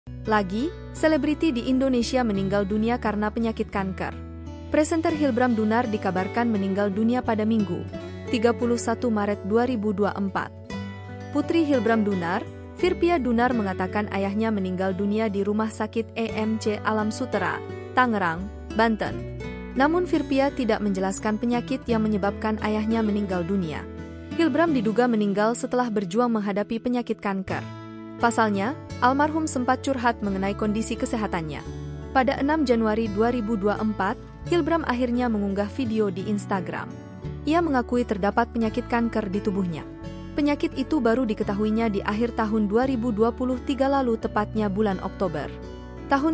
Lagi, selebriti di Indonesia meninggal dunia karena penyakit kanker. Presenter Hilbram Dunar dikabarkan meninggal dunia pada Minggu, 31 Maret 2024. Putri Hilbram Dunar, Virpia Dunar mengatakan ayahnya meninggal dunia di Rumah Sakit EMC Alam Sutera, Tangerang, Banten. Namun Virpia tidak menjelaskan penyakit yang menyebabkan ayahnya meninggal dunia. Hilbram diduga meninggal setelah berjuang menghadapi penyakit kanker. Pasalnya, almarhum sempat curhat mengenai kondisi kesehatannya. Pada 6 Januari 2024, Hilbram akhirnya mengunggah video di Instagram. Ia mengakui terdapat penyakit kanker di tubuhnya. Penyakit itu baru diketahuinya di akhir tahun 2023 lalu, tepatnya bulan Oktober. Tahun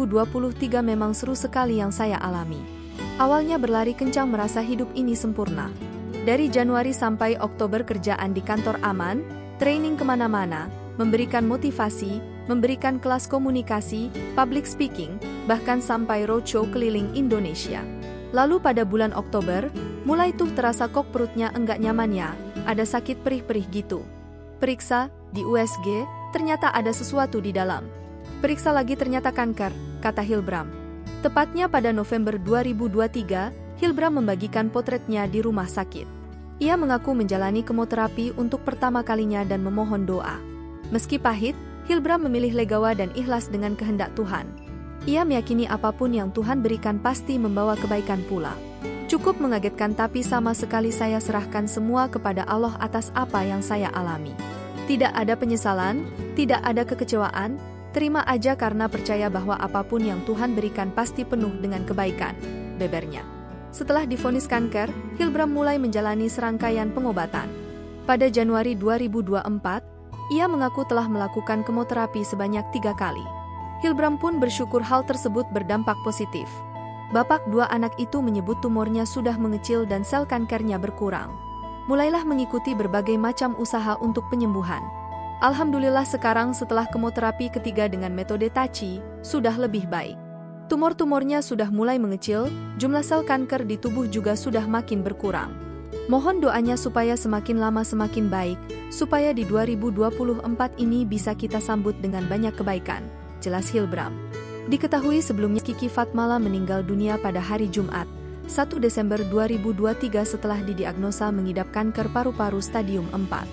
2023 memang seru sekali yang saya alami. Awalnya berlari kencang merasa hidup ini sempurna. Dari Januari sampai Oktober kerjaan di kantor aman, training kemana-mana, memberikan motivasi, memberikan kelas komunikasi, public speaking, bahkan sampai roadshow keliling Indonesia. Lalu pada bulan Oktober, mulai tuh terasa kok perutnya enggak nyaman ya, ada sakit perih-perih gitu. Periksa, di USG, ternyata ada sesuatu di dalam. Periksa lagi ternyata kanker, kata Hilbram. Tepatnya pada November 2023, Hilbram membagikan potretnya di rumah sakit. Ia mengaku menjalani kemoterapi untuk pertama kalinya dan memohon doa. Meski pahit, Hilbram memilih legawa dan ikhlas dengan kehendak Tuhan. Ia meyakini apapun yang Tuhan berikan pasti membawa kebaikan pula. Cukup mengagetkan tapi sama sekali saya serahkan semua kepada Allah atas apa yang saya alami. Tidak ada penyesalan, tidak ada kekecewaan, terima aja karena percaya bahwa apapun yang Tuhan berikan pasti penuh dengan kebaikan, bebernya. Setelah divonis kanker, Hilbram mulai menjalani serangkaian pengobatan. Pada Januari 2024, ia mengaku telah melakukan kemoterapi sebanyak 3 kali. Hilbram pun bersyukur hal tersebut berdampak positif. Bapak 2 anak itu menyebut tumornya sudah mengecil dan sel kankernya berkurang. Mulailah mengikuti berbagai macam usaha untuk penyembuhan. Alhamdulillah sekarang setelah kemoterapi ketiga dengan metode Tachi, sudah lebih baik. Tumor-tumornya sudah mulai mengecil, jumlah sel kanker di tubuh juga sudah makin berkurang. Mohon doanya supaya semakin lama semakin baik, supaya di 2024 ini bisa kita sambut dengan banyak kebaikan, jelas Hilbram. Diketahui sebelumnya Kiki Fatmala meninggal dunia pada hari Jumat, 1 Desember 2023 setelah didiagnosa mengidap kanker paru-paru stadium 4.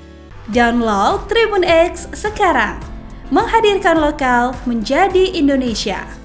Download Tribun X sekarang, menghadirkan lokal menjadi Indonesia.